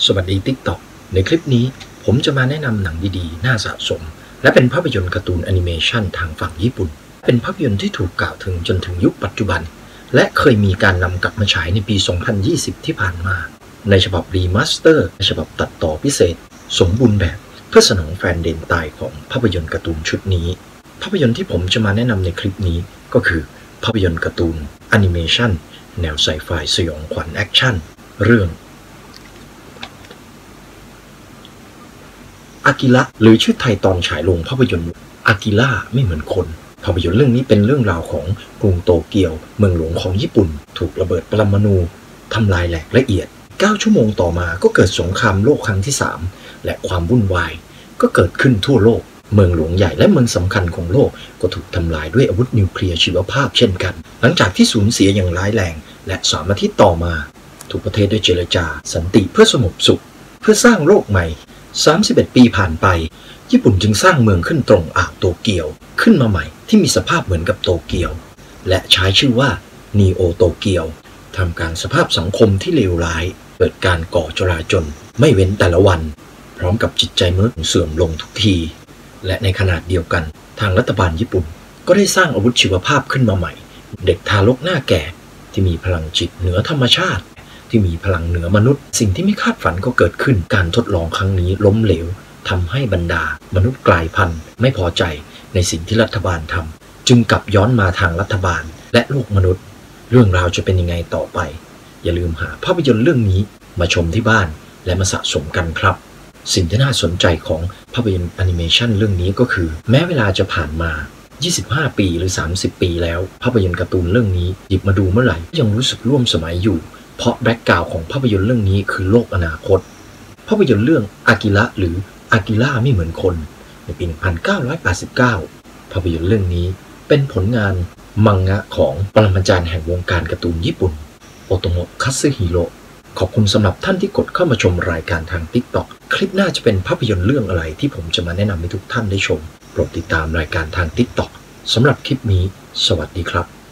สวัสดี TikTok ในคลิปนี้ผมจะมาแนะนำหนังดีๆน่าสะสมและเป็นภาพยนตร์การ์ตูนแอนิเมชันทางฝั่งญี่ปุ่นเป็นภาพยนตร์ที่ถูกกล่าวถึงจนถึงยุคปัจจุบันและเคยมีการนำกลับมาฉายในปี 2020 ที่ผ่านมาในฉบับรีมาสเตอร์ฉบับตัดต่อพิเศษสมบูรณ์แบบเพื่อสนองแฟนเดนตายของภาพยนตร์การ์ตูนชุดนี้ภาพยนตร์ที่ผมจะมาแนะนำในคลิปนี้ก็คือภาพยนตร์การ์ตูนแอนิเมชันแนวไซไฟสยองขวัญแอคชั่นเรื่องอากิระหรือชื่อไทยตอนฉายลงภาพยนตร์อากิระไม่เหมือนคนภาพยนตร์เรื่องนี้เป็นเรื่องราวของกรุงโตเกียวเมืองหลวงของญี่ปุ่นถูกระเบิดปรมาณูทำลายแหลกละเอียด9 ชั่วโมงต่อมาก็เกิดสงครามโลกครั้งที่3และความวุ่นวายก็เกิดขึ้นทั่วโลกเมืองหลวงใหญ่และเมืองสำคัญของโลกก็ถูกทำลายด้วยอาวุธนิวเคลียร์ชีวภาพเช่นกันหลังจากที่สูญเสียอย่างร้ายแรงและ3 อาทิตย์ต่อมาทุกประเทศได้เจรจาสันติเพื่อสงบสุขเพื่อสร้างโลกใหม่31 ปีผ่านไปญี่ปุ่นจึงสร้างเมืองขึ้นตรงอ่าวโตเกียวขึ้นมาใหม่ที่มีสภาพเหมือนกับโตเกียวและใช้ชื่อว่านีโอโตเกียวทำกลางสภาพสังคมที่เลวร้ายเกิดการก่อจลาจลไม่เว้นแต่ละวันพร้อมกับจิตใจมนุษย์เสื่อมลงทุกทีและในขณะเดียวกันทางรัฐบาลญี่ปุ่นก็ได้สร้างอาวุธชีวภาพขึ้นมาใหม่เด็กทารกหน้าแก่ที่มีพลังจิตเหนือธรรมชาติที่มีพลังเหนือมนุษย์สิ่งที่ไม่คาดฝันก็เกิดขึ้นการทดลองครั้งนี้ล้มเหลวทำให้บรรดามนุษย์กลายพันธุ์ไม่พอใจในสิ่งที่รัฐบาลทำจึงกลับย้อนมาทางรัฐบาลและโลกมนุษย์เรื่องราวจะเป็นยังไงต่อไปอย่าลืมหาภาพยนตร์เรื่องนี้มาชมที่บ้านและมาสะสมกันครับสิ่งที่น่าสนใจของภาพยนตร์แอนิเมชันเรื่องนี้ก็คือแม้เวลาจะผ่านมา25 ปีหรือ30 ปีแล้วภาพยนตร์การ์ตูนเรื่องนี้หยิบมาดูเมื่อไหร่ยังรู้สึกร่วมสมัยอยู่เพราะแบ็กกราวด์ของภาพยนตร์เรื่องนี้คือโลกอนาคตภาพยนตร์เรื่องอากิระหรืออากิระไม่เหมือนคนในปี 1989 ภาพยนตร์เรื่องนี้เป็นผลงานมังงะของปรมาจารย์แห่งวงการการ์ตูนญี่ปุ่นโอโตโมะคัตสึฮิโร่ขอบคุณสำหรับท่านที่กดเข้ามาชมรายการทาง TikTok คลิปหน้าจะเป็นภาพยนตร์เรื่องอะไรที่ผมจะมาแนะนำให้ทุกท่านได้ชมโปรดติดตามรายการทาง TikTok สำหรับคลิปนี้สวัสดีครับ